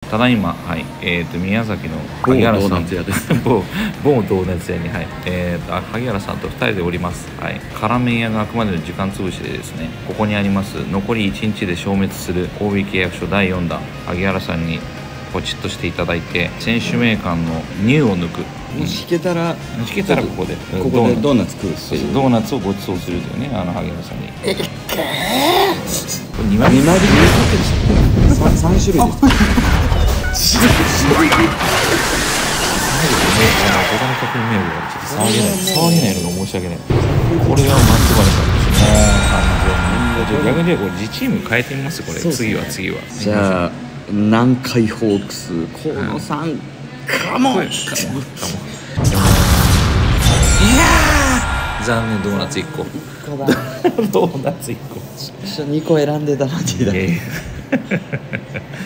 ただいま、はい、宮崎の萩原さん、某ドーナツ屋に、はい、萩原さんと2人でおります。はい、辛麺屋があくまでの時間潰しでですね、ここにあります残り1日で消滅する大引契約書第4弾、萩原さんにポチッとしていただいて、選手名鑑の乳を抜く。 もし引けたらここでドーナツ食うし、 ドーナツをご馳走するというね、萩原さんに。これ2 割3種類です。 他の客に迷惑がちょっと騒げないのが申し訳ない。これは松原さんですね、完全に。逆にこれ自チーム変えてみます。これ次はじゃあ南海ホークス河野さん、カモン。いやー残念、ドーナツ1個ドーナツ1個 2個選んでたのにだ。